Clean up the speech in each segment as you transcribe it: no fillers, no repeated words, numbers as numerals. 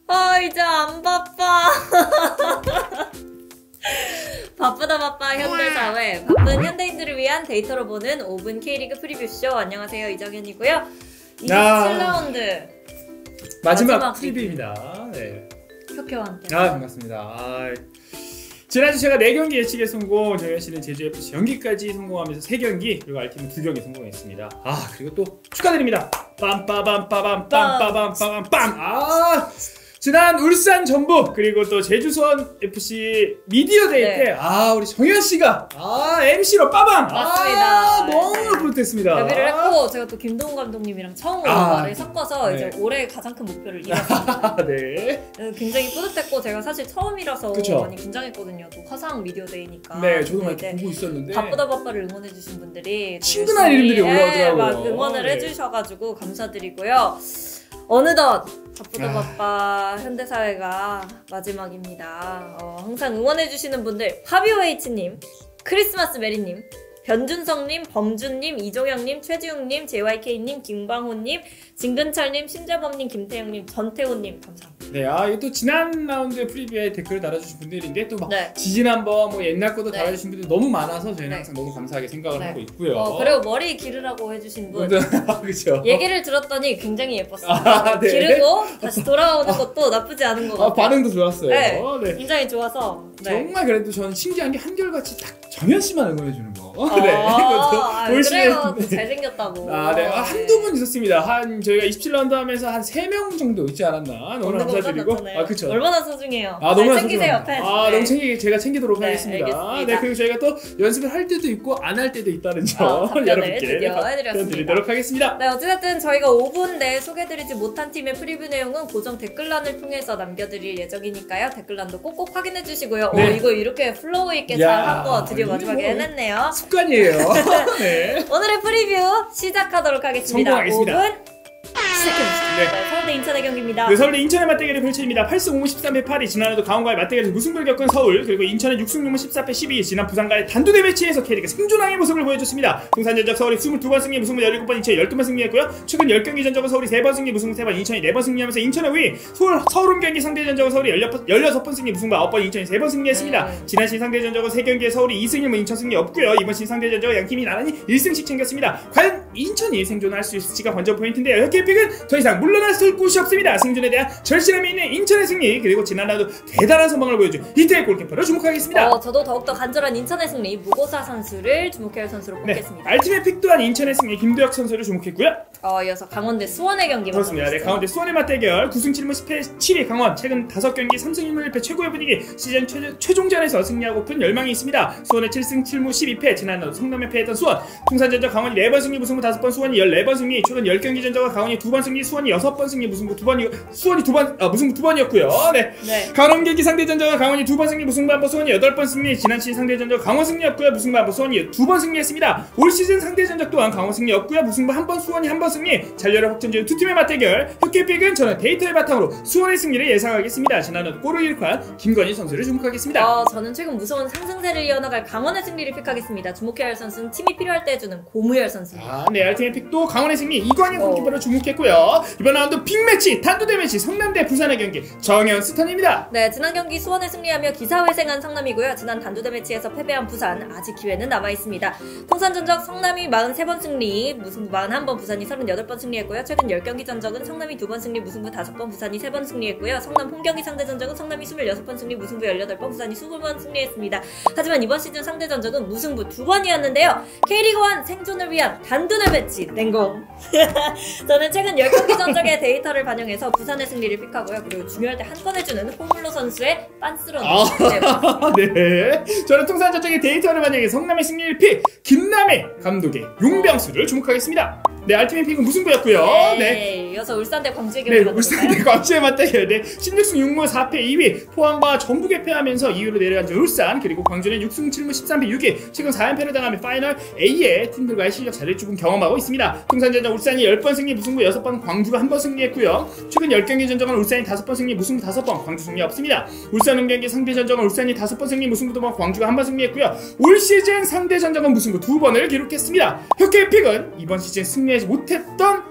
아, 이제 안 바빠. 바쁘다 바빠 현대사회, 바쁜 현대인들을 위한 데이터로 보는 5분 K리그 프리뷰쇼. 안녕하세요, 이정현이고요. 27라운드 마지막 프리뷰입니다. 네. 효효한테 반갑습니다. 지난주 제가 4경기 예측에 성공, 정현씨는 제주FC 연기까지 성공하면서 3경기, 그리고 알팀은 2경기 성공했습니다. 그리고 또 축하드립니다. 빰빠밤빠밤. 지난 울산 전북, 그리고 또 제주 수원 FC 미디어 데이 때 우리 정현 씨가 MC로 빠밤. 맞습니다. 너무 뿌듯했습니다. 데뷔를 했고, 제가 또 김동훈 감독님이랑 처음으로 말을 섞어서 이제 올해 가장 큰 목표를 이뤘습니다. 네. 굉장히 뿌듯했고, 제가 사실 처음이라서 그쵸? 많이 긴장했거든요. 또 화상 미디어 데이니까. 네, 저도 많이 보고 있었는데 바쁘다 바빠를 응원해주신 분들이 친근한 이름들이 올라오더라고요. 막 응원을 해주셔가지고 감사드리고요. 어느덧 바쁘다 바빠 현대사회가 마지막입니다. 항상 응원해주시는 분들, 파비오H님, 크리스마스 메리님, 변준성님, 범준님, 이종영님, 최지웅님, JYK님, 김광호님, 진근철님, 신재범님, 김태형님, 전태호님 감사합니다. 네, 이게 또 지난 라운드 프리뷰에 댓글을 달아주신 분들인데 또 막 지지난번 뭐 옛날 것도 달아주신 분들 너무 많아서 저희는 항상 너무 감사하게 생각을 하고 있고요. 그리고 머리 기르라고 해주신 분 그렇죠. 얘기를 들었더니 굉장히 예뻤어요. 기르고 다시 돌아오는 것도 나쁘지 않은 것 같아요. 반응도 좋았어요. 네, 굉장히 좋아서 정말 그래도 저는 신기한 게 한결같이 딱 정현 씨만 응원해주는 거. 그래요. 잘생겼다고. 한두 분 있었습니다. 저희가 27라운드 하면서 한 3명 정도 있지 않았나. 너무 감사드리고. 그쵸. 얼마나 소중해요. 너무 챙기세요, 팬. 너무 제가 챙기도록 하겠습니다. 알겠습니다. 그리고 저희가 또 연습을 할 때도 있고 안 할 때도 있다는 점 여러분께 답변드리도록 하겠습니다. 네, 어쨌든 저희가 5분 내에 소개드리지 못한 팀의 프리뷰 내용은 고정 댓글란을 통해서 남겨드릴 예정이니까요. 댓글란도 꼭꼭 확인해 주시고요. 이거 이렇게 플로우 있게 잘 한 거 드디어 마지막에 해냈네요. 습관이에요. 네. 오늘의 프리뷰 시작하도록 하겠습니다. 성공하겠습니다. 5분 시작해보겠습니다. 서울대 인천의 경기입니다. 서울대 인천의 맞대결이 펼쳐집니다. 8승 5무 13패 8위. 지난해도 강원과의 맞대결에서 무승부를 겪은 서울, 그리고 인천은 6승 6무 14패 12위. 지난 부산과의 단두대 매치에서 K리그 생존왕의 모습을 보여줬습니다. 통산 전적 서울이 22번 승리, 무승부 17번, 인천이 12번 승리했고요. 최근 10경기 전적은 서울이 3번 승리, 무승부 3번, 인천이 4번 승리하면서 인천의 우위. 서울 홈 경기 상대 전적은 서울이 16번 승리, 무승부 9번, 인천이 3번 승리했습니다. 지난 시즌 상대 전적은 3경기에 서울이 2승 1무, 인천 승리 없고요. 이번 시즌 상대 전적은 양팀이 나란히 1승씩 챙겼습니다. 과연 인천이 생존할 수 있을지가 관전 포인트인데요. 흑개픽은 더 이상 물러났을 곳이 없습니다. 생존에 대한 절실함이 있는 인천의 승리, 그리고 지난해도 대단한 선방을 보여준 이태희 골키퍼를 주목하겠습니다. 저도 더욱더 간절한 인천의 승리, 무고사 선수를 주목해야 할 선수로 뽑겠습니다. 알팀의 픽 또한 인천의 승리, 김도혁 선수를 주목했고요. 이어서 강원대 수원의 경기 그렇습니다. 강원대 수원의 맞대결 9승 7무 10패 7위 강원, 최근 5경기 3승 1무 1패 최고의 분위기, 시즌 최종전에서 승리하고픈 열망이 있습니다. 수원의 7승 7무 12패, 지난해 성남에 패했던 수원, 통산 전적 강원이 4번 승리, 무승부 5번, 수원이 14번 승리, 최근 10경기 전적은 강원이 2번 승리, 수원이 6번 승리, 무승부 2번, 수원이 무승부 2번이었고요. 강원 경기 상대 전적은 강원이 2번 승리, 무승부 1번, 수원이 8번 승리, 지난 시즌 상대 전적 강원 승리였고요, 무승부 1번, 수원이 2번 승리했습니다. 올 시즌 상대 전적 또한 강원 승리였고요, 무승부 1번, 수원이 1번 승리, 잔류를 확정지은 두 팀의 맞대결. 흑개픽은 저는 데이터의 바탕으로 수원의 승리를 예상하겠습니다. 지난해 골을 기록한 김건희 선수를 주목하겠습니다. 저는 최근 무서운 상승세를 이어나갈 강원의 승리를 픽하겠습니다. 주목해야 할 선수는 팀이 필요할 때 해주는 고무열 선수입니다. 알팀의 픽도 강원의 승리, 이광현 골키퍼를 주목했고요. 이번 라운드 빅매치, 단두대 매치, 성남대 부산의 경기, 정현 스턴입니다. 지난 경기 수원에 승리하며 기사회생한 성남이고요. 지난 단두대 매치에서 패배한 부산, 아직 기회는 남아있습니다. 통산 전적 성남이 43번 승리, 무승부 41번, 부산이 38번 승리했고요. 최근 10경기 전적은 성남이 2번 승리, 무승부 5번, 부산이 3번 승리했고요. 성남 홈경기 상대 전적은 성남이 26번 승리, 무승부 18번, 부산이 20번 승리했습니다. 하지만 이번 시즌 상대 전적은 무승부 2번이었는데요. K리그1 생존을 위한 단두대 매치 냉공. 저는 최근 10경기 전적의 데이터를 반영해서 부산의 승리를 픽하고요. 그리고 중요할 때 한 건 해주는 호물로 선수의 빤스런. 저는 통산 전적의 데이터를 반영해 성남의 승리를 픽, 김남의 감독의 용병수를 주목하겠습니다. 알팀의 픽은 무승부였고요. 이어서 울산대 광주의 경기. 울산대 광주의 맞대결. 16승 6무 4패 2위, 포항과 전북에 패하면서 2위로 내려간 울산, 그리고 광주는 6승 7무 13패 6위, 최근 4연패를 당하며 파이널 A의 팀들과의 실력 차를 조금 경험하고 있습니다. 통산 전적 울산이 10번 승리, 무승부 6번, 광주가 1번 승리했고요. 최근 10경기 전적은 울산이 5번 승리, 무승부 5번, 광주 승리 없습니다. 울산 홈경기 상대 전적은 울산이 5번 승리, 무승부 2번, 광주가 1번 승리했고요. 올 시즌 상대 전적은 무승부 2번을 기록했습니다. 흑개픽은 이번 시즌 승리하지 못했던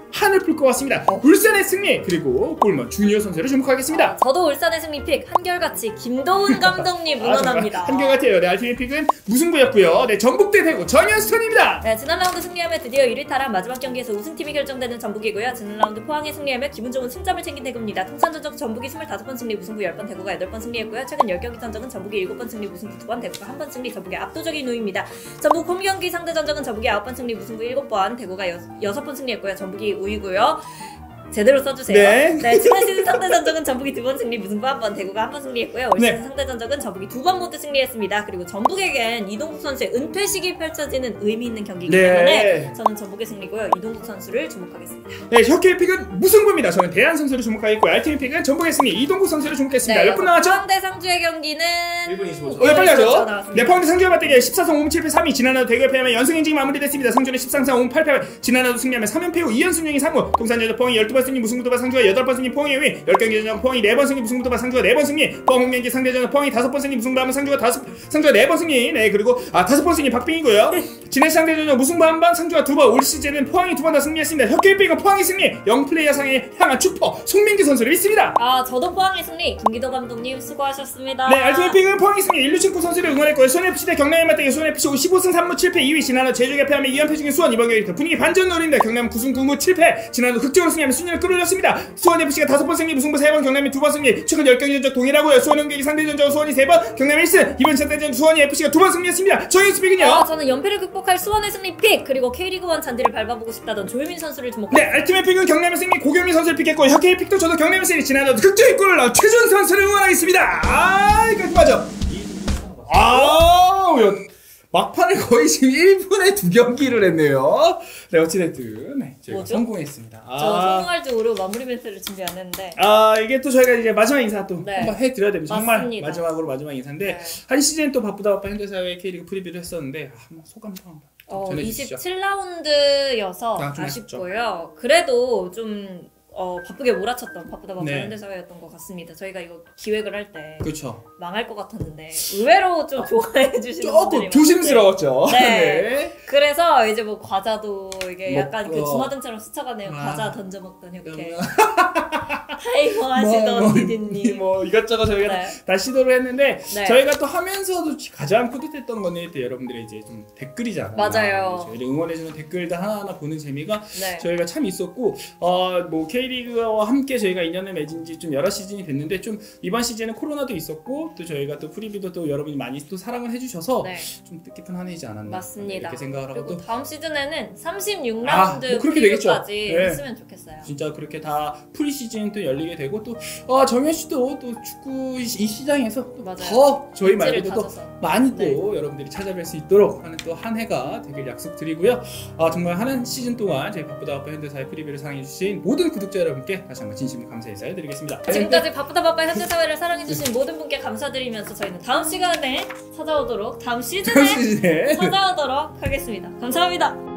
한을 풀 것 같습니다. 울산의 승리 그리고 골먼 주니어 선수를 주목하겠습니다. 저도 울산의 승리 픽 한결같이 김도훈 감독님 응원합니다. 한결같아요. 네, 알티밋 픽은 무승부였고요. 네, 전북대 대구 정현수턴입니다. 네, 지난 라운드 승리하며 드디어 1위 탈환 마지막 경기에서 우승팀이 결정되는 전북이고요. 지난 라운드 포항이 승리하며 기분 좋은 승점을 챙긴 대구입니다. 통산 전적 전북이 25번 승리 무승부 10번 대구가 8번 승리했고요. 최근 10경기 전적은 전북이 7번 승리 무승부 2번 대구가 1번 승리 전북의 압도적인 우위입니다. 전북 홈경기 상대 전적은 전북이 9번 승리 무승부 7번 대구가 6번 승리했고요. 전북이 우위고요. 제대로 써주세요. 네, 지난 시즌 상대 전적은 전북이 2번 승리 무승부 1번 대구가 1번 승리했고요. 올 시즌 상대 전적은 전북이 2번 모두 승리했습니다. 그리고 전북에겐 이동국 선수의 은퇴식이 펼쳐지는 의미 있는 경기이기 때문에 저는 전북의 승리고요. 이동국 선수를 주목하겠습니다. 네, 혁케이 픽은 무승부입니다. 저는 대한 선수를 주목하겠고요. 알티밋 픽은 전북의 승리 이동국 선수를 주목했습니다. 몇 분 나왔죠? 포항 대 상주의 경기는 1분 25초. 빨리 하죠. 네, 포항 대 상주와 맞대결 14승 5무 7패 3위 지난해도 대구에 패하며 연승 행진이 마무리됐습니다. 상주는 13승 5무 8패 지난해도 승리하며 3연패 후 2연승 중인 3무 동산전적 포항이 12번 승리 무승부 2번 상주가 8번 승리 포항의 위 10경기 전적 포항이 4번 승리 무승부 2번 상주가 4번 승리 포항 홈경기 상대전적 포항이 5번 승리 무승부 1번 상주가 4번 승리 네 그리고 5번 승리 박빙이고요. 지난 상대전적 무승부 1번 상주가 2번 올 시즌은 포항이 2번 다 승리했습니다. 혁케이 픽은 포항이 승리 영플레이어 상에 향한 슈퍼 송민기 선수를 믿습니다. 저도 포항의 승리 김기도 감독님 수고하셨습니다. 네, 알티밋 픽은 포항이 승리 일루친코 선수를 응원했고요. 수원FC 대 경남의 맞대결 수원FC 15승 3무 7패 2위 지난해 제주에 패하며 2연패 중인 수원 이번 경기 분위기 반전 노린다. 경남 9승 9무 7패 지난해 흑적으로 승리하며 순위를 끌어올렸습니다. 수원FC가 5번 승리 무승부 3번 경남이 2번 승리 최근 10경기 전적 동일하고요. 수원 경기 상대 전적 수원이 3번 경남이 1승 이번 상대전 수원이 FC가 2번 승리했습니다. 정현수 픽은요? 저는 연패를 극복할 수원의 승리 픽 그리고 K리그1 잔디를 밟아보고 싶다던 조유민 선수를 주목합니다. 네, 알티밋 픽은 경남의 승리 고경민 선수를 픽했고 혁케이 픽도 저도 경남의 승리 지난해 극적인 골을 넣은 최준 선수를 응원하겠습니다. 깔끔하죠? 막판에 거의 지금 1분에 2경기를 했네요. 네, 어찌됐든 네, 저희가 뭐죠? 성공했습니다. 저 성공할 줄 모르고 마무리 멘트를 준비 안 했는데 이게 또 저희가 이제 마지막 인사 또 네. 한번 해드려야 됩니다. 정말 맞습니다. 마지막으로 마지막 인사인데 네. 한 시즌 또 바쁘다 현대사회 K리그 프리뷰를 했었는데 한번 소감 한번 전해주시죠. 27라운드여서 좀 아쉽고요. 그래도 좀 바쁘게 몰아쳤던 바쁘다 네. 현대사회였던 것 같습니다. 저희가 이거 기획을 할 때 그렇죠. 망할 것 같았는데 의외로 좀 좋아해 주시는 분들이 조금 조심스러웠죠. 네. 네. 그래서 이제 뭐 과자도 이게 뭐, 약간 그 주마등처럼 스쳐가네요. 아. 과자 던져 먹던 이렇게 타이거 하시던 디디님. 뭐 이것저것 저희가 네. 다 시도를 했는데 네. 저희가 또 하면서도 가장 뿌듯했던 거는 또 여러분들의 이제 좀 댓글이잖아요. 맞아요. 저희를 응원해주는 댓글들 하나하나 보는 재미가 네. 저희가 참 있었고 뭐 K리그와 함께 저희가 인연을 맺은 지 좀 여러 시즌이 됐는데 좀 이번 시즌은 코로나도 있었고 또 저희가 또 프리뷰도 또 여러분이 많이 또 사랑을 해주셔서 네. 좀 뜻깊은 한 해이지 않았나 맞습니다. 이렇게 생각을 하고 그리고 또 다음 시즌에는 36라운드 뭐 그렇게 되겠죠. 프리뷰까지 네. 했으면 좋겠어요. 진짜 그렇게 다 프리시즌 또 열리게 되고 또 정현 씨도 또 축구 이 시장에서 또 맞아요. 더 저희 입지를 말고도 또 다져서. 많이 또 네. 여러분들이 찾아뵐 수 있도록 하는 또 한 해가 되길 약속드리고요. 정말 한 시즌 동안 저희 바쁘다 바빠 현대사회 프리뷰를 사랑해주신 모든 구독자 여러분께 다시 한번 진심으로 감사 인사드리겠습니다. 지금까지 바쁘다 바빠 현대사회를 사랑해주신 모든 분께 감사드리면서 저희는 다음 시간에 찾아오도록 다음 시즌에 시즌에 찾아오도록 하겠습니다. 감사합니다.